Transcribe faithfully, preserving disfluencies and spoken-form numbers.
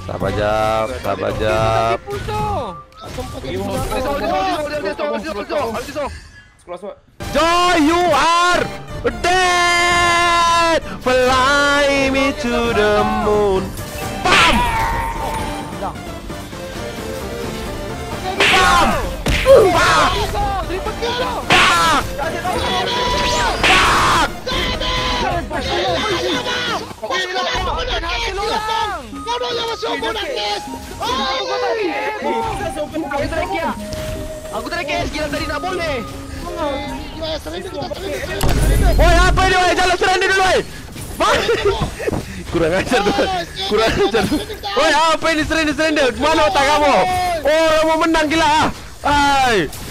Sabar jap, sabar jap. Joy, you are dead. Fly me to the moon. Bam! Bam! Bam! Kau dah yang masuk kau nangis. Aku tak ada K S gila tadi nak boleh. Oi, apa ni oi? Jalan surrender dulu oi. Kurang ajar tu. Kurang ajar. Oi, apa ini surrender surrender? Mana otak kamu? Oh, mau menang gila ah. Ai.